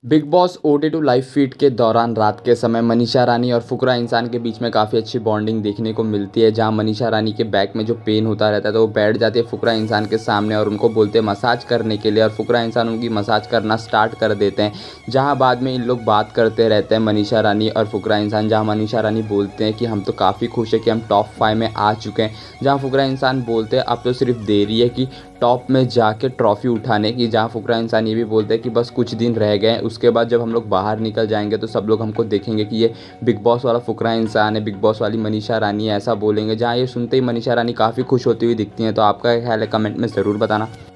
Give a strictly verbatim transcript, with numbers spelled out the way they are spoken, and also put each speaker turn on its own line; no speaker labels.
Big Boss OTT two live feed के दौरान रात के समय मनीषा रानी और फुकरा इंसान के बीच में काफ़ी अच्छी बॉन्डिंग देखने को मिलती है। जहां मनीषा रानी के बैक में जो पेन होता रहता है तो वो बैठ जाती है फुकरा इंसान के सामने और उनको बोलते हैं मसाज करने के लिए, और फुकरा इंसान उनकी मसाज करना स्टार्ट कर देते हैं। जहां बाद में इन लोग बात करते रहते हैं मनीषा रानी और फुकरा इंसान, जहाँ मनीषा रानी बोलते हैं कि हम तो काफ़ी खुश है कि हम टॉप फाइव में आ चुके हैं। जहाँ फुकरा इंसान बोलते हैं अब तो सिर्फ देरी है कि टॉप में जाके ट्रॉफी उठाने की। जहाँ फुकरा इंसान ये भी बोलते हैं कि बस कुछ दिन रह गए, उसके बाद जब हम लोग बाहर निकल जाएंगे तो सब लोग हमको देखेंगे कि ये बिग बॉस वाला फुकरा इंसान है, बिग बॉस वाली मनीषा रानी है, ऐसा बोलेंगे। जहाँ ये सुनते ही मनीषा रानी काफ़ी खुश होती हुई दिखती हैं। तो आपका क्या ख्याल है, कमेंट में ज़रूर बताना।